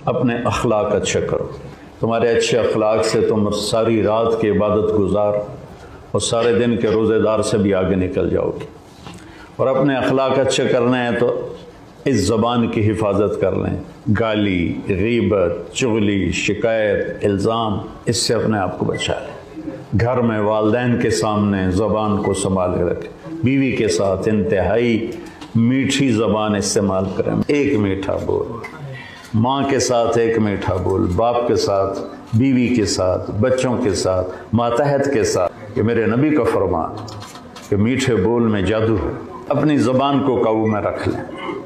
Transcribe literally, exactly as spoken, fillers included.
अपने अखलाक अच्छे करो। तुम्हारे अच्छे अखलाक से तुम सारी रात की इबादत गुजार और सारे दिन के रोज़ेदार से भी आगे निकल जाओगे। और अपने अखलाक अच्छे करने हैं तो इस ज़बान की हिफाजत कर लें। गाली, गीबत, चुगली, शिकायत, इल्ज़ाम, इससे अपने आप को बचा लें। घर में वालिदैन के सामने ज़बान को संभाल के रखें। बीवी के साथ इंतहाई मीठी ज़बान इस्तेमाल करें। एक मीठा बोल, माँ के साथ एक मीठा बोल, बाप के साथ, बीवी के साथ, बच्चों के साथ, मातहत के साथ। ये मेरे नबी का फरमान कि मीठे बोल में जादू है। अपनी ज़बान को काबू में रख लें।